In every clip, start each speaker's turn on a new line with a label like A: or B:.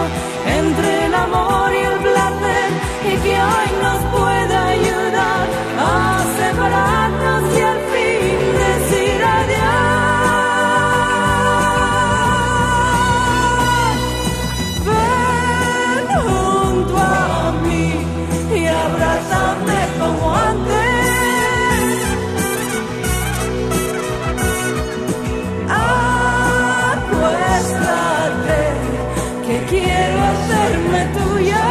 A: entre el amor y el placer, y que hoy nos pueda ayudar a separarnos y al fin decir adiós. Ven junto a mí y abrázame como antes. Quiero hacerme tuya.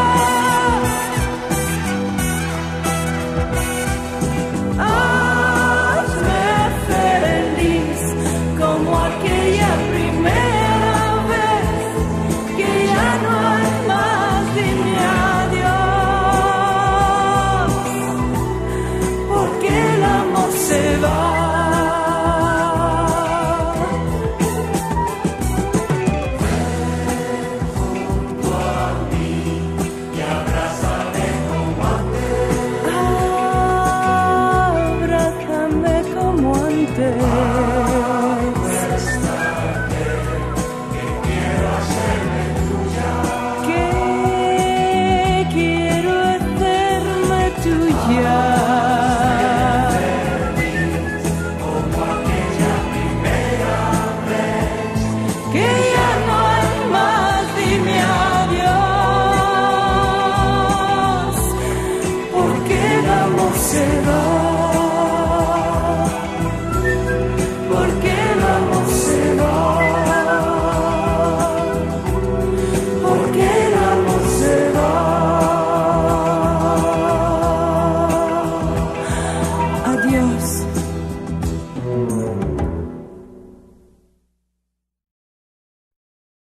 A: Hazme feliz como aquella primera vez, que ya no hay más, dime adiós, porque el amor se va. Que